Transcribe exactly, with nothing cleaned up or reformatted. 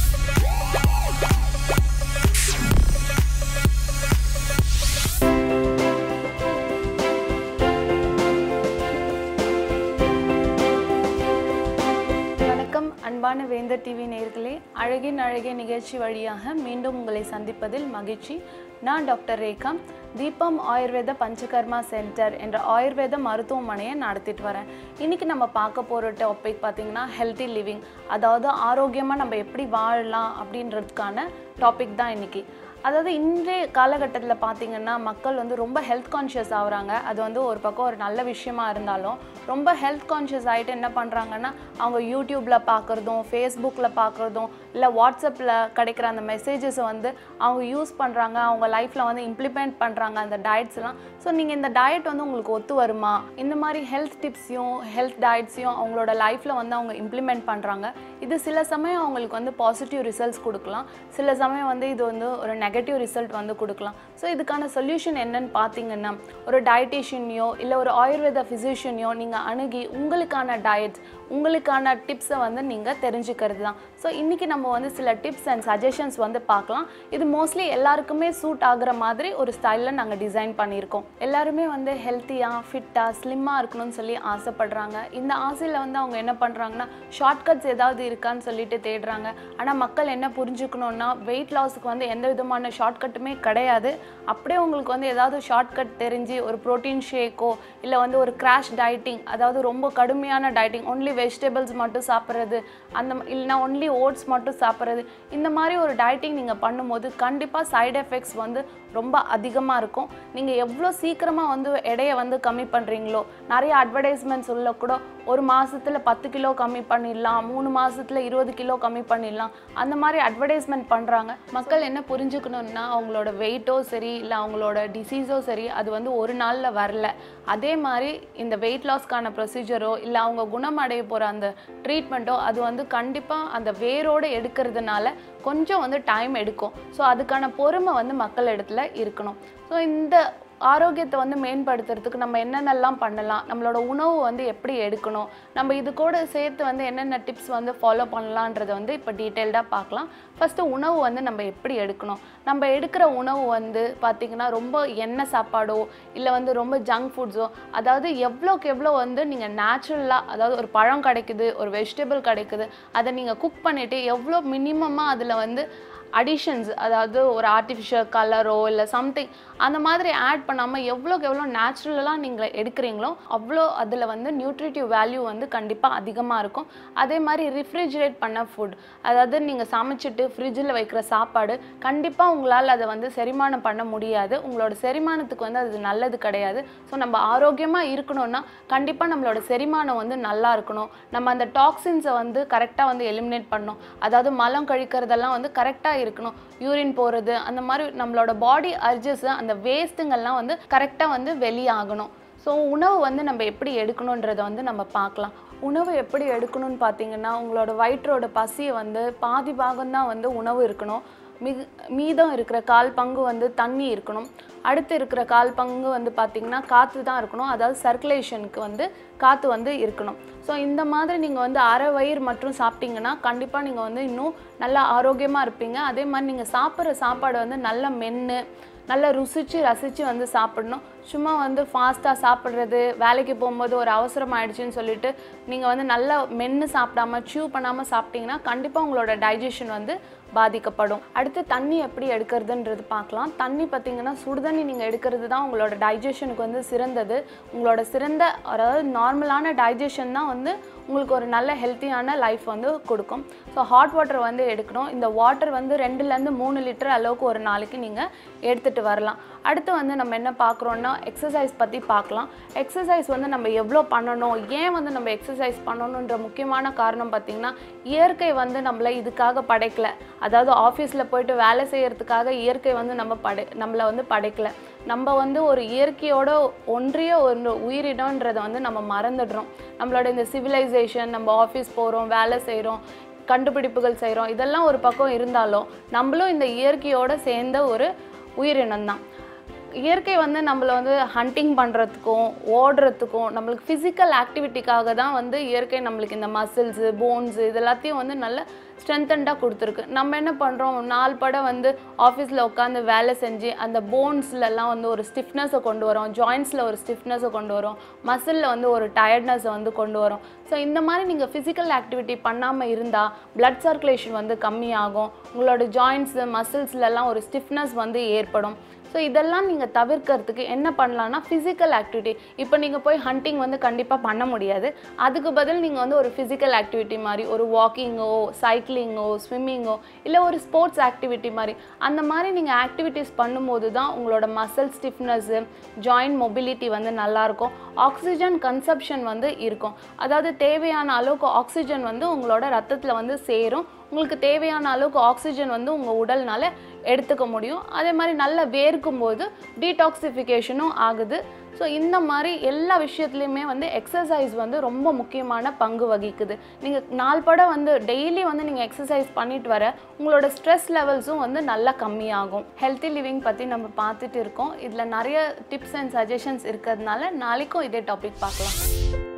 அன்பான வேந்தர் டிவி நேயர்களே, அழகின் அழகே நிகழ்ச்சி வழியாக மீண்டும் உங்களை சந்திப்பதில் மகிழ்ச்சி. நான் டாக்டர் ரேகா, தீபம் ஆயுர்வேத பஞ்சகர்மா சென்டர் என்ற ஆயுர்வேத மருத்துவமனையை நடத்திட்டு வரேன். இன்றைக்கி நம்ம பார்க்க போகிற டாபிக் பார்த்திங்கன்னா ஹெல்த்தி லிவிங், அதாவது ஆரோக்கியமாக நம்ம எப்படி வாழலாம் அப்படின்றதுக்கான டாபிக் தான் இன்றைக்கி. அதாவது இன்றைய காலகட்டத்தில் பார்த்திங்கன்னா மக்கள் வந்து ரொம்ப ஹெல்த் கான்ஷியஸ் ஆகுறாங்க. அது வந்து ஒரு பக்கம் ஒரு நல்ல விஷயமா இருந்தாலும் ரொம்ப ஹெல்த் கான்ஷியஸ் ஆகிட்டு என்ன பண்ணுறாங்கன்னா அவங்க யூடியூப்பில் பார்க்குறதும் ஃபேஸ்புக்கில் பார்க்குறதும் இல்லை வாட்ஸ்அப்பில் கிடைக்கிற அந்த மெசேஜஸை வந்து அவங்க யூஸ் பண்ணுறாங்க, அவங்க லைஃப்பில் வந்து இம்ப்ளிமெண்ட் பண்ணுறாங்க அந்த டயட்ஸ்லாம். ஸோ நீங்கள் இந்த டயட் வந்து உங்களுக்கு ஒத்து வருமா, இந்த மாதிரி ஹெல்த் டிப்ஸையும் ஹெல்த் டயட்ஸையும் அவங்களோட லைஃப்பில் வந்து அவங்க இம்ப்ளிமெண்ட் பண்ணுறாங்க. இது சில சமயம் அவங்களுக்கு வந்து பாசிட்டிவ் ரிசல்ட்ஸ் கொடுக்கலாம், சில சமயம் வந்து இது வந்து ஒரு நெகட்டிவ் ரிசல்ட் வந்து கொடுக்கலாம். ஸோ இதுக்கான சொல்யூஷன் என்னன்னு பார்த்தீங்கன்னா ஒரு டயட்டிஷியனையோ இல்லை ஒரு ஆயுர்வேத ஃபிசிஷியனையோ நீங்கள் அணுகி உங்களுக்கான டயட்ஸ் உங்களுக்கான டிப்ஸை வந்து நீங்கள் தெரிஞ்சுக்கிறது தான். ஸோ இன்றைக்கி நம்ம வந்து சில டிப்ஸ் அண்ட் சஜஷன்ஸ் வந்து பார்க்கலாம். இது மோஸ்ட்லி எல்லாருக்குமே சூட் ஆகிற மாதிரி ஒரு ஸ்டைலில் நாங்கள் டிசைன் பண்ணியிருக்கோம். எல்லாருமே வந்து ஹெல்த்தியாக ஃபிட்டாக ஸ்லிம்மாக இருக்கணும்னு சொல்லி ஆசைப்படுறாங்க. இந்த ஆசையில் வந்து அவங்க என்ன பண்ணுறாங்கன்னா ஷார்ட்கட்ஸ் ஏதாவது இருக்கான்னு சொல்லிட்டு தேடுறாங்க. ஆனால் மக்கள் என்ன புரிஞ்சுக்கணுன்னா வெயிட் லாஸுக்கு வந்து எந்த விதமான ஷார்ட்கட்டுமே கிடையாது. அப்படியே உங்களுக்கு வந்து ஏதாவது ஷார்ட்கட் தெரிஞ்சு ஒரு ப்ரோட்டீன் ஷேக்கோ இல்லை வந்து ஒரு கிராஷ் டயட்டிங், அதாவது ரொம்ப கடுமையான டயட்டிங், ஒன்லி வெஜிடபிள்ஸ் மட்டும் சாப்பிட்றது, அந்த இல்லைனா ஒன்லி ஓட்ஸ் மட்டும் சாப்பிட்றது, இந்த மாதிரி ஒரு டயட்டிங் நீங்கள் பண்ணும்போது கண்டிப்பாக சைடு எஃபெக்ட்ஸ் வந்து ரொம்ப அதிகமாக இருக்கும். நீங்கள் எவ்வளோ சீக்கிரமாக வந்து எடையை வந்து கம்மி பண்ணுறீங்களோ, நிறைய அட்வர்டைஸ்மெண்ட்ஸ் உள்ள கூட ஒரு மாதத்தில் பத்து கிலோ கம்மி பண்ணிடலாம், மூணு மாதத்தில் இருபது கிலோ கம்மி பண்ணிடலாம், அந்த மாதிரி அட்வர்டைஸ்மெண்ட் பண்ணுறாங்க. மக்கள் என்ன புரிஞ்சுக்கணுன்னா அவங்களோட வெயிட்டோ சரி இல்லை அவங்களோட டிசீஸோ சரி அது வந்து ஒரு நாளில் வரல. அதே மாதிரி இந்த வெயிட் லாஸ்க்கான ப்ரொசீஜரோ இல்லை அவங்க குணமடைய போகிற அந்த ட்ரீட்மெண்ட்டோ அது வந்து கண்டிப்பாக அந்த வேரோடு எடுக்கிறதுனால கொஞ்சம் வந்து டைம் எடுக்கும். ஸோ அதுக்கான பொறுமை வந்து மக்கள் இடத்துல இருக்கணும். ஸோ இந்த ஆரோக்கியத்தை வந்து மேம்படுத்துறதுக்கு நம்ம என்னென்னலாம் பண்ணலாம், நம்மளோட உணவு வந்து எப்படி எடுக்கணும், நம்ம இது கூட சேர்த்து வந்து என்னென்ன டிப்ஸ் வந்து ஃபாலோ பண்ணலான்றதை வந்து இப்போ டீட்டெயில்டாக பார்க்கலாம். ஃபஸ்ட்டு உணவு வந்து நம்ம எப்படி எடுக்கணும். நம்ம எடுக்கிற உணவு வந்து பார்த்திங்கன்னா ரொம்ப எண்ணெய் சாப்பாடோ இல்லை வந்து ரொம்ப ஜங்க் ஃபுட்ஸோ, அதாவது எவ்வளோக்கு எவ்வளோ வந்து நீங்கள் நேச்சுரலாக, அதாவது ஒரு பழம் கிடைக்குது, ஒரு வெஜிடபிள் கிடைக்குது, அதை நீங்கள் குக் பண்ணிவிட்டு எவ்வளோ மினிமமாக அதில் வந்து அடிஷன்ஸ், அதாவது ஒரு ஆர்டிஃபிஷியல் கலரோ இல்லை சம்திங் அந்த மாதிரி ஆட் பண்ணாமல் எவ்வளோக்கு எவ்வளோ நேச்சுரலாக நீங்கள் எடுக்கிறீங்களோ அவ்வளோ அதில் வந்து நியூட்ரிட்டிவ் வேல்யூ வந்து கண்டிப்பாக அதிகமாக இருக்கும். அதே மாதிரி ரிஃப்ரிஜிரேட் பண்ண ஃபுட், அதாவது நீங்கள் சமைச்சிட்டு ஃப்ரிட்ஜில் வைக்கிற சாப்பாடு கண்டிப்பாக உங்களால் அதை வந்து செரிமானம் பண்ண முடியாது. உங்களோட செரிமானத்துக்கு வந்து அது நல்லது கிடையாது. ஸோ நம்ம ஆரோக்கியமாக இருக்கணும்னா கண்டிப்பாக நம்மளோட செரிமானம் வந்து நல்லா இருக்கணும். நம்ம அந்த டாக்ஸின்ஸை வந்து கரெக்டாக வந்து எலிமினேட் பண்ணணும். அதாவது மலம் கழிக்கிறதெல்லாம் வந்து கரெக்டாக இருக்கணும், யூரின் போகிறது, அந்த மாதிரி நம்மளோட பாடி அர்ஜஸ் அந்த வேஸ்ட்டுங்கள்லாம் வந்து கரெக்டாக வந்து வெளியாகணும். ஸோ உணவு வந்து நம்ம எப்படி எடுக்கணுன்றதை வந்து நம்ம பார்க்கலாம். உணவு எப்படி எடுக்கணும்னு பார்த்தீங்கன்னா உங்களோட வயிற்றோட பசியை வந்து பாதி பாகம்தான் வந்து உணவு இருக்கணும், மிக மீதம் இருக்கிற கால் பங்கு வந்து தண்ணி இருக்கணும், அடுத்து இருக்கிற கால் பங்கு வந்து பார்த்திங்கன்னா காற்று தான் இருக்கணும், அதாவது சர்க்குலேஷனுக்கு வந்து காற்று வந்து இருக்கணும். ஸோ இந்த மாதிரி நீங்கள் வந்து அரை வயிறு மட்டும் சாப்பிட்டீங்கன்னா கண்டிப்பாக நீங்கள் வந்து இன்னும் நல்லா ஆரோக்கியமாக இருப்பீங்க. அதே மாதிரி நீங்கள் சாப்பிட்ற சாப்பாடு வந்து நல்லா மென்று நல்லா ருசித்து ரசித்து வந்து சாப்பிடணும். சும்மா வந்து ஃபாஸ்ட்டாக சாப்பிட்றது, வேலைக்கு போகும்போது ஒரு அவசரம் ஆயிடுச்சுன்னு சொல்லிட்டு நீங்கள் வந்து நல்லா மென்று சாப்பிடாமல் ச்சியூ பண்ணாமல் சாப்பிட்டீங்கன்னா கண்டிப்பாக உங்களோட டைஜஷன் வந்து பாதிக்கப்படும். அடுத்து தண்ணி எப்படி எடுக்கிறதுன்றது பார்க்கலாம். தண்ணி பார்த்திங்கன்னா சுடுதண்ணி நீங்கள் எடுக்கிறது தான் உங்களோட டைஜஷனுக்கு வந்து சிறந்தது. உங்களோட சிறந்த, அதாவது நார்மலான டைஜஷன் தான் வந்து உங்களுக்கு ஒரு நல்ல ஹெல்த்தியான லைஃப் வந்து கொடுக்கும். ஸோ ஹாட் வாட்டர் வந்து எடுக்கணும். இந்த வாட்டர் வந்து ரெண்டுலேருந்து மூணு லிட்டர் அளவுக்கு ஒரு நாளைக்கு நீங்கள் எடுத்துகிட்டு வரலாம். அடுத்து வந்து நம்ம என்ன பார்க்குறோன்னா எக்ஸசைஸ் பற்றி பார்க்கலாம். எக்ஸசைஸ் வந்து நம்ம எவ்வளோ பண்ணணும், ஏன் வந்து நம்ம எக்ஸசைஸ் பண்ணணுன்ற முக்கியமான காரணம் பார்த்திங்கன்னா இயற்கை வந்து நம்மளை இதுக்காக படைக்கலை. அதாவது ஆஃபீஸில் போய்ட்டு வேலை செய்கிறதுக்காக இயற்கை வந்து நம்ம படை நம்மளை வந்து படைக்கலை. நம்ம வந்து ஒரு இயற்கையோட ஒன்றிய ஒரு உயிரினன்றதை வந்து நம்ம மறந்துடுறோம். நம்மளோட இந்த சிவிலைசேஷன், நம்ம ஆஃபீஸ் போகிறோம், வேலை செய்கிறோம், கண்டுபிடிப்புகள் செய்கிறோம், இதெல்லாம் ஒரு பக்கம் இருந்தாலும் நம்மளும் இந்த இயற்கையோடு சேர்ந்த ஒரு உயிரினம் தான். இயற்கை வந்து நம்மள வந்து ஹண்டிங் பண்ணுறதுக்கும் ஓடுறதுக்கும் நம்மளுக்கு ஃபிசிக்கல் ஆக்டிவிட்டிக்காக தான் வந்து இயற்கை நம்மளுக்கு இந்த மசில்ஸு போன்ஸு இது எல்லாத்தையும் வந்து நல்ல ஸ்ட்ரென்தண்டாக கொடுத்துருக்கு. நம்ம என்ன பண்ணுறோம், நாலு படம் வந்து ஆஃபீஸில் உட்காந்து வேலை செஞ்சு அந்த போன்ஸ்லலாம் வந்து ஒரு ஸ்டிஃப்னஸை கொண்டு வரோம், ஜாயின்ஸில் ஒரு ஸ்டிஃப்னஸை கொண்டு வரோம், மசிலில் வந்து ஒரு டயர்ட்னஸை வந்து கொண்டு வரோம். ஸோ இந்த மாதிரி நீங்கள் ஃபிசிக்கல் ஆக்டிவிட்டி பண்ணாமல் இருந்தால் பிளட் சர்க்குலேஷன் வந்து கம்மியாகும், உங்களோட ஜாயின்ஸு மசில்ஸ்லலாம் ஒரு ஸ்டிஃப்னஸ் வந்து ஏற்படும். ஸோ இதெல்லாம் நீங்கள் தவிர்க்கிறதுக்கு என்ன பண்ணலான்னா ஃபிசிக்கல் ஆக்டிவிட்டி. இப்போ நீங்கள் போய் ஹண்டிங் வந்து கண்டிப்பாக பண்ண முடியாது. அதுக்கு பதில் நீங்கள் வந்து ஒரு ஃபிசிக்கல் ஆக்டிவிட்டி மாதிரி ஒரு வாக்கிங்கோ சைக்கிளிங்கோ ஸ்விம்மிங்கோ இல்லை ஒரு ஸ்போர்ட்ஸ் ஆக்டிவிட்டி மாதிரி அந்த மாதிரி நீங்கள் ஆக்டிவிட்டீஸ் பண்ணும்போது தான் உங்களோட மசில் ஸ்டிஃப்னஸ்ஸு ஜாயின்ட் மொபிலிட்டி வந்து நல்லாயிருக்கும். ஆக்சிஜன் கன்சப்ஷன் வந்து இருக்கும். அதாவது தேவையான அளவுக்கு ஆக்சிஜன் வந்து உங்களோட ரத்தத்தில் வந்து சேரும். உங்களுக்கு தேவையான அளவுக்கு ஆக்சிஜன் வந்து உங்கள் உடல்னால எடுத்துக்க முடியும். அதே மாதிரி நல்லா வேர்க்கும் போது டீடாக்சிஃபிகேஷனும் ஆகுது. ஸோ இந்த மாதிரி எல்லா விஷயத்துலையுமே வந்து எக்ஸசைஸ் வந்து ரொம்ப முக்கியமான பங்கு வகிக்குது. நீங்கள் நாலு படம் வந்து டெய்லி வந்து நீங்கள் எக்ஸசைஸ் பண்ணிட்டு வர உங்களோட ஸ்ட்ரெஸ் லெவல்ஸும் வந்து நல்லா கம்மியாகும். ஹெல்த்தி லிவிங் பற்றி நம்ம பார்த்துட்டு இருக்கோம். இதில் நிறைய டிப்ஸ் அண்ட் சஜஷன்ஸ் இருக்கிறதுனால நாளைக்கும் இதே டாபிக் பார்க்கலாம்.